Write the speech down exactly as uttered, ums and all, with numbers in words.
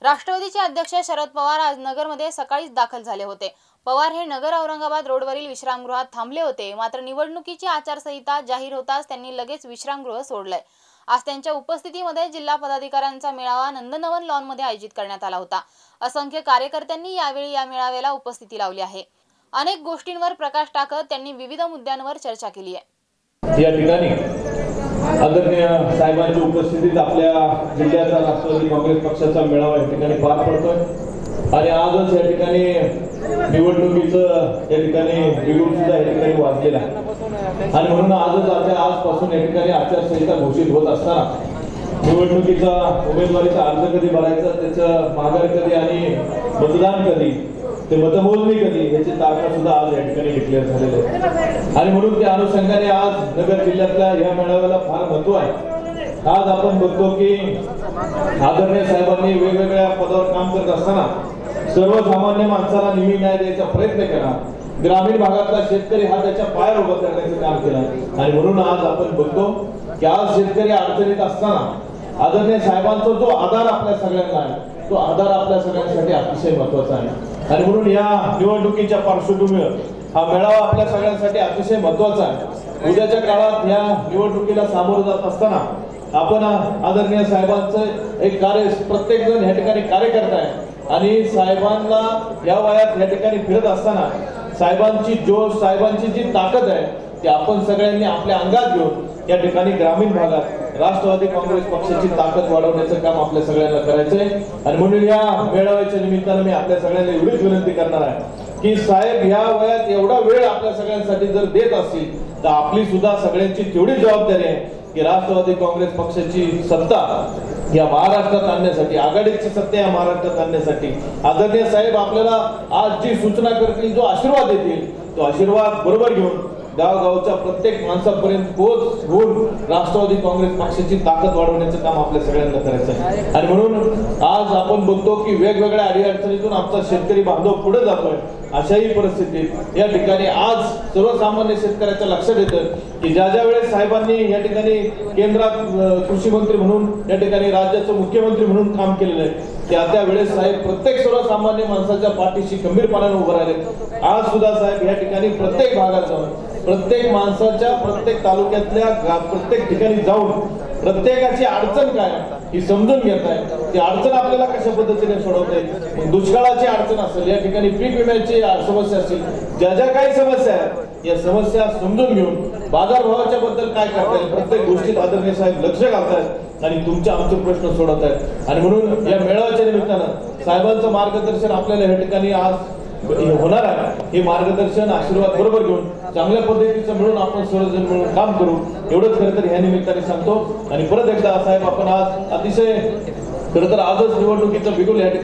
राष्ट्रवादीचे अध्यक्ष शरद पवार आज नगरमध्ये सकाळीच दाखल झाले होते। पवार हे नगर औरंगाबाद रोडवरील विश्रामगृहात थांबले होते। मात्र निवडणुकीची आचारसंहिता जाहीर होताच त्यांनी लगेच विश्रामगृह सोडले। आज त्यांच्या उपस्थितीमध्ये जिल्हा पदाधिकाऱ्यांचा मेळावा नंदनवन लॉनमध्ये आयोजित करण्यात आला होता। असंख्य कार्यकर्त्यांनी यावेळी या मेळाव्याला उपस्थिती लावली आहे। अनेक गोष्टींवर प्रकाश टाकत त्यांनी विविध मुद्द्यांवर चर्चा केली आहे। या ठिकाणी आदरणीय साहेबांच्या उपस्थितीत आपल्या जिल्ह्याचा राष्ट्रवादी काँग्रेस पक्षाचा मेळावा या ठिकाणी पार पडतोय आणि आजच या ठिकाणी निवडणुकीचं या ठिकाणी बिगुल सुद्धा या ठिकाणी वाजलेला आहे आणि म्हणून आजच आता आजपासून या ठिकाणी आचारसंहिता घोषित होत असताना निवडणुकीचा उमेदवारीचा अर्ज कधी भरायचा, त्याचं माघार कधी आणि मतदान कधी, ते मतमोजणी कधी, याची तारखा सुद्धा आज या ठिकाणी डिक्लेअर झालेली आहे आणि म्हणून त्या अनुषंगाने आज नगर जिल्ह्यातल्या या मेळाव्याला फार महत्व आहे। आज आपण बघतो की आदरणीय साहेबांनी वेगवेगळ्या पदावर काम करत असताना सर्वसामान्य माणसाला नेहमी न्याय द्यायचा प्रयत्न केला। ग्रामीण भागातला शेतकरी हा त्याच्या पायावर उभा करण्याचं काम केलं आणि म्हणून आज आपण बघतो की आज शेतकरी अडचणीत असताना आदरणीय साहेबांचा जो आधार आपल्या सगळ्यांना आहे, तो आधार आपल्या सगळ्यांसाठी अतिशय महत्वाचा आहे आणि म्हणून या निवडणुकीच्या पार्श्वभूमीवर हा मेळावा आपल्या सगळ्यांसाठी अतिशय महत्वाचा आहे। उद्याच्या काळात या निवडणुकीला सामोरं जात असताना आपण आदरणीय साहेबांचं एक कार्य, प्रत्येक जण या ठिकाणी कार्यकर्ता आहे आणि साहेबांना या वयात या ठिकाणी फिरत असताना साहेबांची जोश, साहेबांची जी ताकद आहे ती आपण सगळ्यांनी आपल्या अंगात घेऊन या ठिकाणी ग्रामीण भागात राष्ट्रवादी काँग्रेस पक्षाची ताकद वाढवण्याचं काम आपल्या सगळ्यांना करायचंय आणि म्हणून या मेळाव्याच्या निमित्तानं मी आपल्या सगळ्यांना एवढीच विनंती करणार आहे की साहेब या वयात एवढा वेळ आपल्या सगळ्यांसाठी जर देत असतील तर आपली सुद्धा सगळ्यांची तेवढी जबाबदारी आहे की राष्ट्रवादी काँग्रेस पक्षाची सत्ता या महाराष्ट्रात आणण्यासाठी, आघाडीची सत्ता या महाराष्ट्रात आणण्यासाठी आदरणीय साहेब आपल्याला आज जी सूचना करतील, जो आशीर्वाद देतील, तो आशीर्वाद बरोबर घेऊन गावगावच्या प्रत्येक माणसापर्यंत पोहोच होऊन राष्ट्रवादी काँग्रेस पक्षाची ताकद वाढवण्याचं काम आपल्या सगळ्यांना करायचं आहे आणि म्हणून आज आपण बघतो की वेगवेगळ्या अडीअडचणीतून आमचा शेतकरी बांधव पुढे जातोय। अशाही परिस्थितीत या ठिकाणी आज सर्वसामान्य शेतकऱ्याच्या लक्षात येतं की ज्या ज्या वेळेस साहेबांनी या ठिकाणी केंद्रात कृषी मंत्री म्हणून या ठिकाणी राज्याचं मुख्यमंत्री म्हणून काम केलेलं आहे, त्या त्या वेळेस साहेब प्रत्येक सर्वसामान्य माणसाच्या पाठीशी खंबीरपणाने उभं राहिले। आज सुद्धा साहेब या ठिकाणी प्रत्येक भागात जाऊन, प्रत्येक माणसाच्या, प्रत्येक तालुक्यातल्या प्रत्येक ठिकाणी जाऊन प्रत्येकाची अडचण काय ही समजून घेत आहे। ती अडचण आपल्याला कशा पद्धतीने सोडवता येईल, दुष्काळाची अडचण असेल, या ठिकाणी पीक विम्याची समस्या असेल, ज्या ज्या काही समस्या आहेत या समस्या समजून घेऊन बाजारभावाच्या बद्दल काय करता येईल, प्रत्येक गोष्टीत आदरणीय साहेब लक्ष घालतायत आणि तुमचे आमचे प्रश्न सोडवत आहेत आणि म्हणून या मेळाव्याच्या निमित्तानं साहेबांचं मार्गदर्शन आपल्याला या ठिकाणी आज होणार आहे। हे मार्गदर्शन, आशीर्वाद बरोबर घेऊन चांगल्या पद्धतीचं मिळून आपण सर्वजण मिळून काम करू, एवढंच खरं तर ह्या निमित्ताने सांगतो आणि परत एकदा साहेब आपण आज अतिशय खरं तर आजच निवडणुकीचं बिगुल या